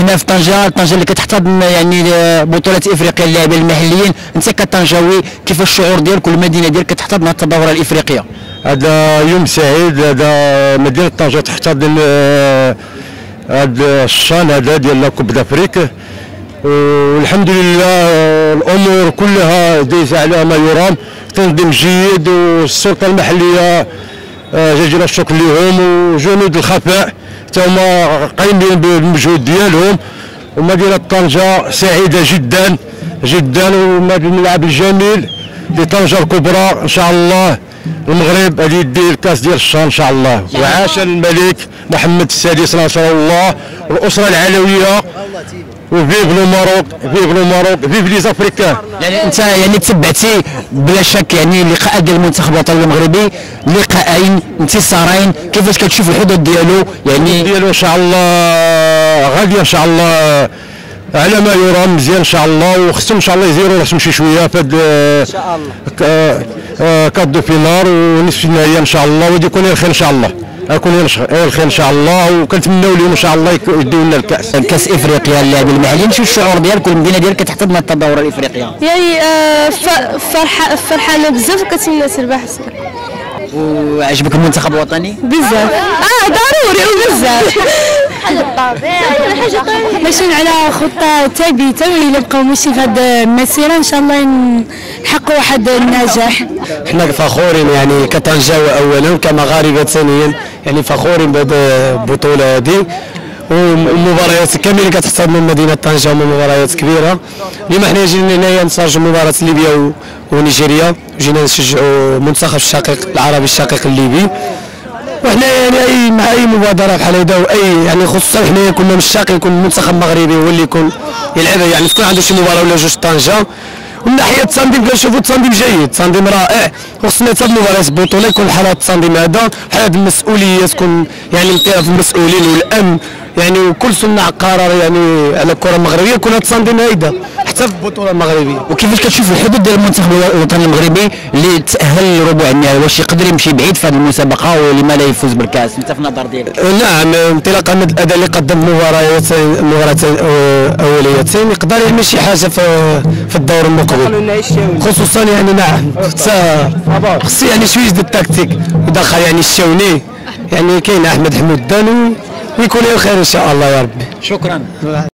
هنا في طنجة اللي كتحتضن يعني بطولات افريقيا للاعبين المحليين. انت كطنجاوي كيف الشعور ديالك والمدينه ديالك كتحتضن هذه الدوره الافريقيه؟ هذا يوم سعيد. هذا مدينه طنجة تحتضن هذا الشان هذا ديال كوب دافريك، والحمد لله الامور كلها دايزه على ما يرام. تنظيم جيد، والسلطه المحليه جزيل الشكر لهم، وجنود الخفاء هما قايمين بالمجهود ديالهم. ومدينه طنجة سعيده جدا جدا، وهذا الملعب الجميل لطنجة الكبرى. ان شاء الله المغرب غادي يدي الكاس ديال الشان ان شاء الله. وعاش الملك محمد السادس نصر الله والاسره العلويه، وفيف لو ماروك، فيف لو ماروك، فيف لي زافريكان. يعني انت يعني تبعتي بلا شك يعني اللقاء ديال المنتخب الوطني المغربي، لقاءين انتصارين، كيفاش كتشوف الحدود ديالو؟ يعني ديالو ان شاء الله غادي ان شاء الله على ما يرام مزيان ان شاء الله، وخصهم ان شاء الله يزيروا راسهم شي شويه في هذا ان شاء الله كادو فينار ونصف النهائي ان شاء الله، وغادي يكون الخير ان شاء الله، يكون الخير ان شاء الله. وكنتمناو لهم ان شاء الله يديو لنا الكاس. كاس افريقيا للاعبين المحليين، شو الشعور ديالك والمدينه ديالك كتحتضن هذه الدوره الافريقيه؟ يعني فرحانه بزاف وكنتمنى تربح. وعجبك المنتخب الوطني؟ بزاف ضروري وبزاف. حاجه طبيعيه ماشيين على خطه ثابته، وإلا بقاو ماشي في هذه المسيره ان شاء الله نحققوا واحد النجاح. احنا فخورين يعني كطنجاوي اولا وكمغاربه ثانيا، يعني فخورين بهذه البطوله هذه، والمباريات كاملين كتحتضن من مدينه طنجة، هما مباريات كبيره. اليوم حنا جينا هنايا نتفرجوا مباراه ليبيا ونيجيريا، وجينا نشجعوا المنتخب الشقيق العربي الشقيق الليبي. وحنا يعني مع اي مبادره بحال هذا، واي يعني خصوصا حنايا كنا مشتاق يكون المنتخب المغربي هو اللي يكون يلعب، يعني تكون عنده شي مباراه ولا جوج طنجة. ومن ناحيه التنظيم كنشوفوا التنظيم جيد، التنظيم رائع، وخصنا حتى المباريات البطوله يكون بحال هذا التنظيم هذا، بحال هذه المسؤوليه تكون يعني من طرف المسؤولين والامن، يعني وكل صناع قرار يعني على الكره المغربيه يكون هذا التنظيم هيدا حتى في البطوله المغربيه. وكيفاش كتشوف الحدود ديال المنتخب الوطني المغربي اللي تاهل لربع النهائي؟ واش يقدر يمشي بعيد في هذه المسابقه ولما لا يفوز بالكاس؟ انت في النظر ديالك؟ نعم، انطلاقا من الاداء اللي قدم مباراتين اوليتين يقدر يعمل شي حاجه في الدور المقبل، خصوصا يعني نعم خص يعني شويه ديال التكتيك، ودخل يعني الشوني، يعني كاين احمد حمودان، ويكون الخير ان شاء الله يا ربي. شكرا.